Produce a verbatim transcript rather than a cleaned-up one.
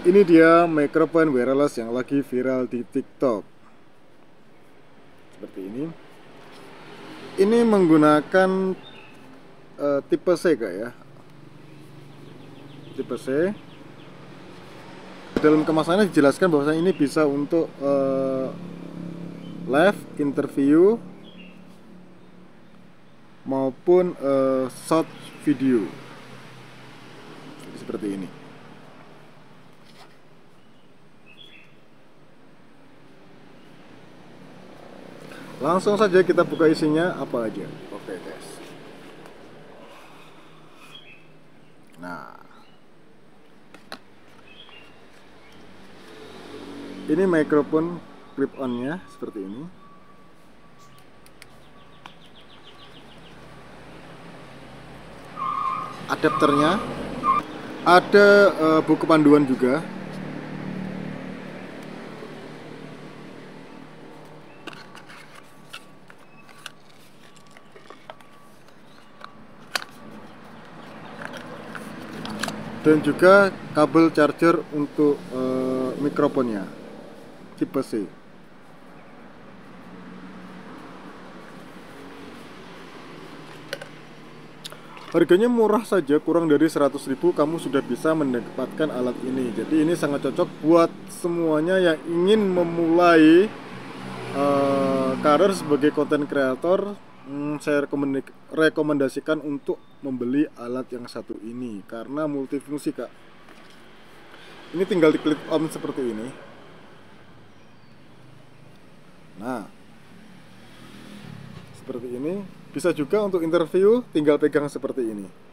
Ini dia mikrofon wireless yang lagi viral di TikTok. Seperti ini. Ini menggunakan uh, tipe C kak ya. Tipe C. Dalam kemasannya dijelaskan bahwa ini bisa untuk uh, live interview maupun uh, short video. Seperti ini. Langsung saja kita buka isinya apa aja. Oke guys. Nah, ini mikrofon clip on nya seperti ini. Adapternya ada, uh, buku panduan juga. Dan juga kabel charger untuk uh, mikrofonnya tipe C. Harganya murah saja, kurang dari seratus ribu kamu sudah bisa mendapatkan alat ini. Jadi ini sangat cocok buat semuanya yang ingin memulai uh, karir sebagai content creator. Hmm, saya rekomendasikan untuk membeli alat yang satu ini karena multifungsi kak. Ini tinggal diklik on seperti ini. Nah, seperti ini. Bisa juga untuk interview, tinggal pegang seperti ini.